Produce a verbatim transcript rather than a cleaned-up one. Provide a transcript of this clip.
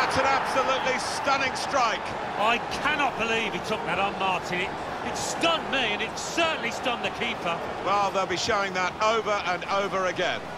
That's an absolutely stunning strike. I cannot believe he took that on, Martin. It, it stunned me, and it certainly stunned the keeper. Well, they'll be showing that over and over again.